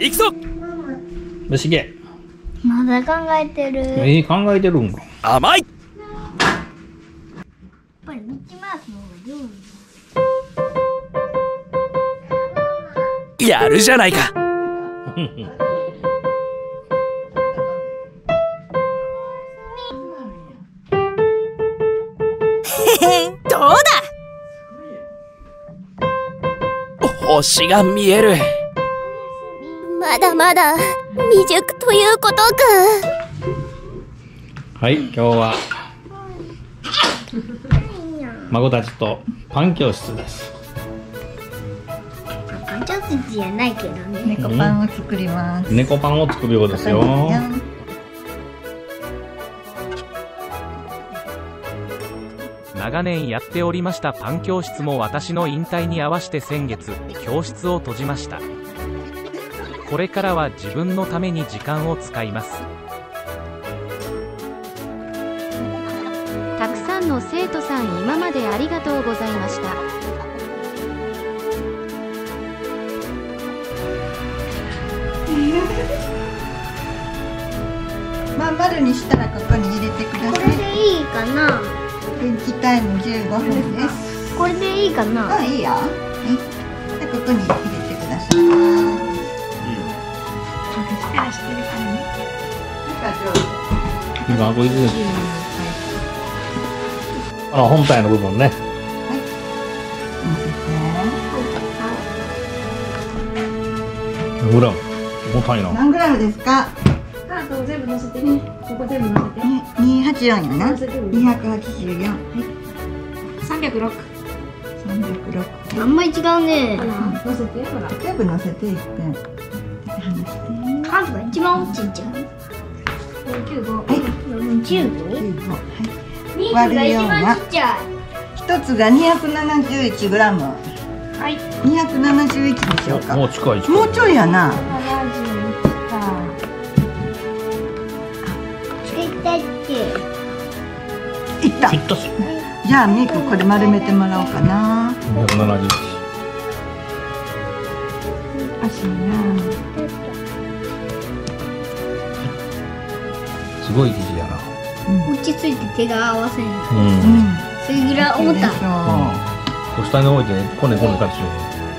行くぞ。 よしげ。 まだ考えてる。 考えてるんか。 甘い。 やっぱりミッキーマウスの方が上手。 やるじゃないか。どうだ。星が見える。 まだまだ未熟ということか。 はい、今日は孫たちとパン教室です。 パン教室じゃないけどね。 猫パンを作ります。 猫パンを作るようですよ。 長年やっておりましたパン教室も私の引退に合わせて先月教室を閉じました。これからは自分のために時間を使います。 たくさんの生徒さん、今までありがとうございました。 まん丸にしたらここに入れてくだこさい。 れでいいかな。 電気タイム15分です。 これでいいかな。 あ、いいよ。はい。でここに入れてください。力してるからね。 今これです。本体の部分ね。ほら、重たいな。 何グラムですか？ 全部乗せてね。ここ全部乗せて。 284やな。284。はい。 306。 306。 あんまり違うね。 乗せてほら。 全部乗せていって。離して。 数が一番大きいじゃん。 95。 はい。 15。 はい。 割る4は一つが271グラム。 はい。 271でしょうか。 もう近い。 もうちょいやな。いった。 いったし。 じゃあメイクこれ丸めてもらおうかな。 271。 おかしいな。 すごい生地やな。 落ち着いて手が合わせん。それぐらい思った。 こう下に置いてこねこねかつよ。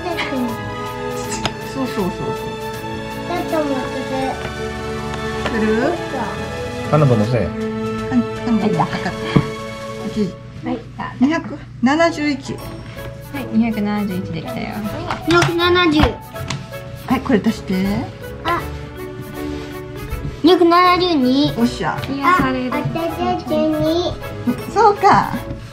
そうそうそうそう。 だと思ってくる？ カナブのせい。 カナブ測って。 はい。 271。 はい、271できたよ。 270。 はい、これ足して。 あ、272。 おっしゃ。 癒される。 そうか。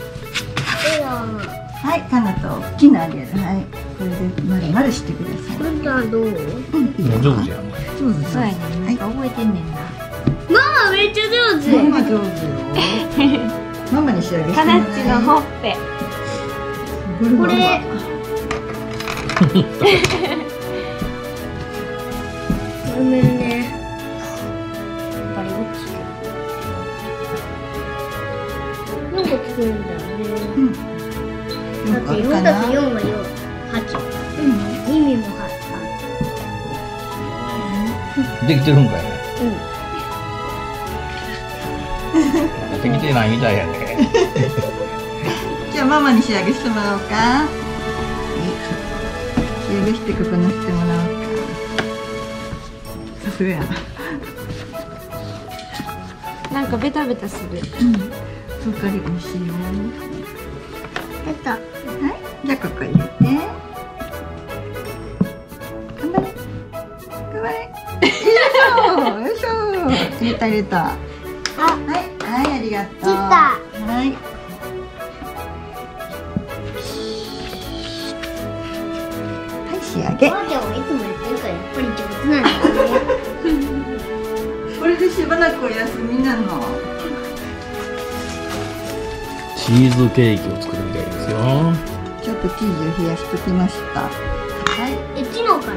はい、カナと大きなあげる。はい、これで丸々してください。 これはどう？ 上手やん。 上手。 そうやね。なんか覚えてんねんな。 ママめっちゃ上手。 ママ上手よ。ママに仕上げしてカナッチのほっぺ。 これ。ごめんね。やっぱり大きい。4個作るんだよね。だって4たす4は8。意味も8。 できてるんかい。できてないみたいやね。 じゃあママに仕上げしてもらおうか。仕上げしてここ乗せてもらおうか。さすがやな。 なんかベタベタする。 そうかり美味しいよ。 やった。 はい。じゃあここ入れて。頑張れ。頑張れ。よいしょ。入れた入れた。はいはいありがとう。 切った。 はい。はい仕上げ。 おばあちゃんはいつもやってるからやっぱり上手なんだね。 これでしばらくお休みなの。 チーズケーキを作るみたいですよ。 ちょっと生地を冷やしときました。はい。 昨日から？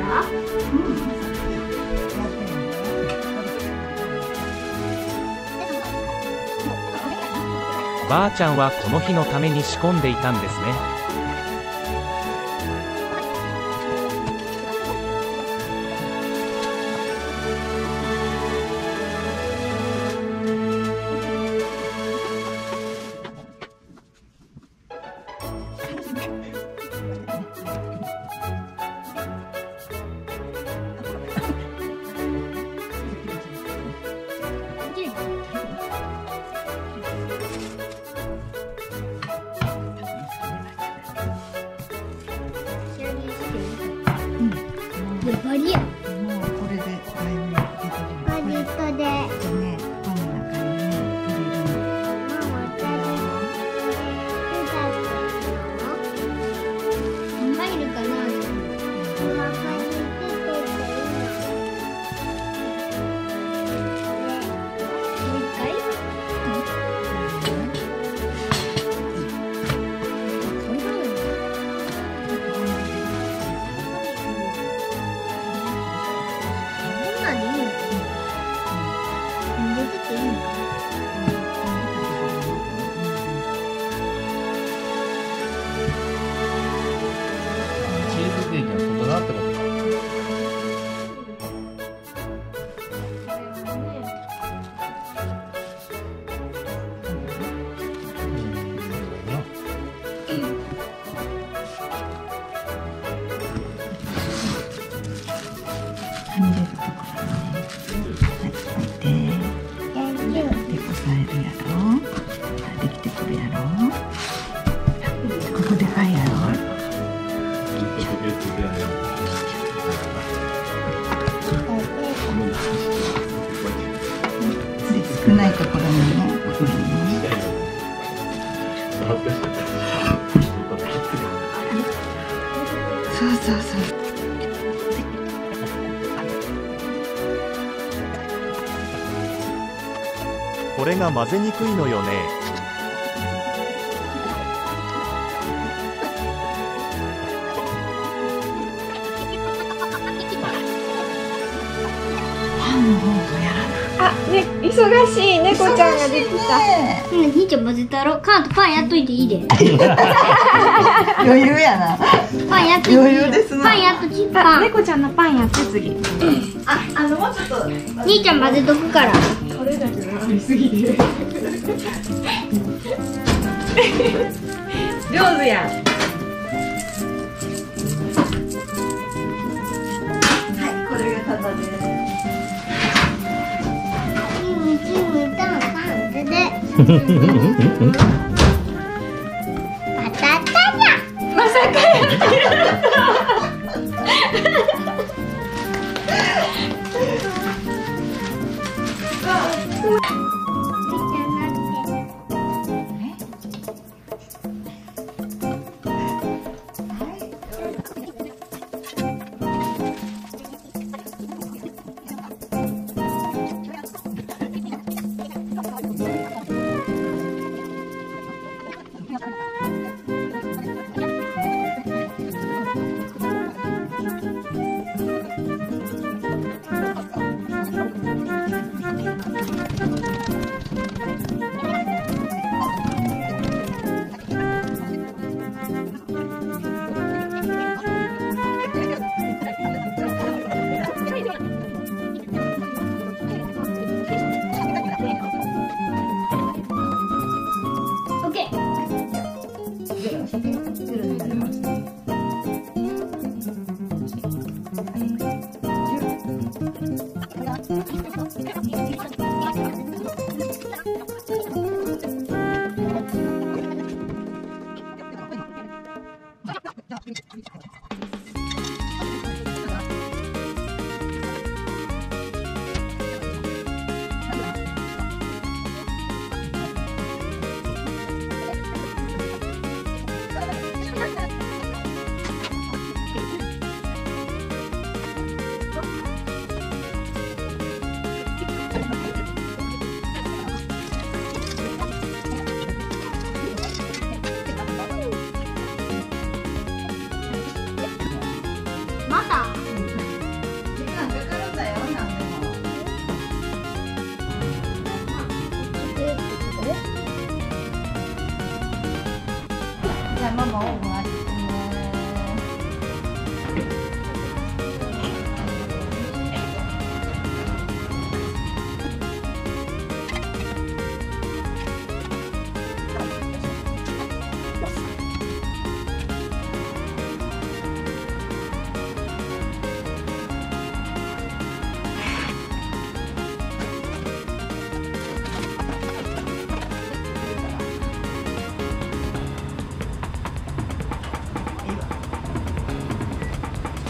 ばあちゃんはこの日のために仕込んでいたんですね。 りや。 もうこれでだいぶ出てる。 バジットで。 ね、パンの中にね、入れるの。 入るかな。 チーズケーキはそんななってことか。 はみ出るところね。はい、置いて。で、こさえるやろ。できてくるやろ。ここでかいやろ。で、少ないところにね、ここにね。そうそうそう。 これが混ぜにくいのよね。 パンの方がやらない。 あ、ね、忙しい猫ちゃんができた。 兄ちゃん混ぜたろ。カートパンやっといていいで。 余裕やな。 パンやっといていい。 余裕ですな。 パンやっとちあ、 パン。 猫ちゃんのパンやって次。 もうちょっと。 兄ちゃん混ぜとくから。 それだけどありすぎて。上手やん。 はい、これがただです。 キムタンパンで。バタタニャ。 まさかオッケー。まだ。 時間かかるんだよ、なんでも。じゃあママオーブンある。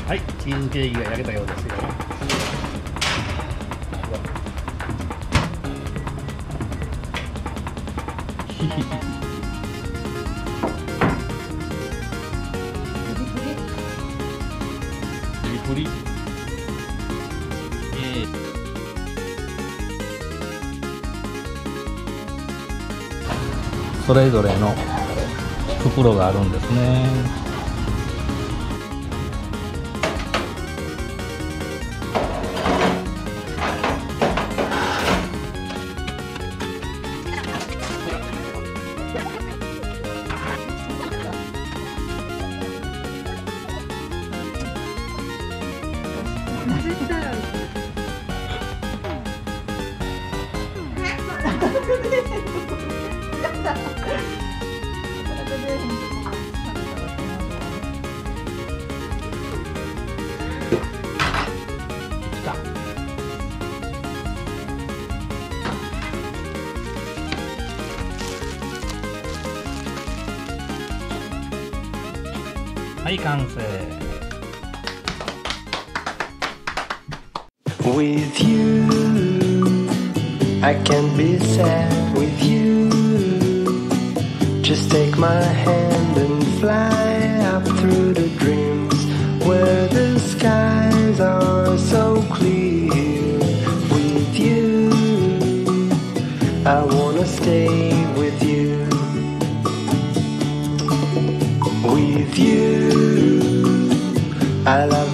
はい、チーズケーキが焼けたようですよ。プリプリ。それぞれの袋があるんですね。はい、完成。 With you, I can be sad with you. Just take my hand and fly up through the dreams where the skies are so clear. With you, I wanna stay with you. With you, I love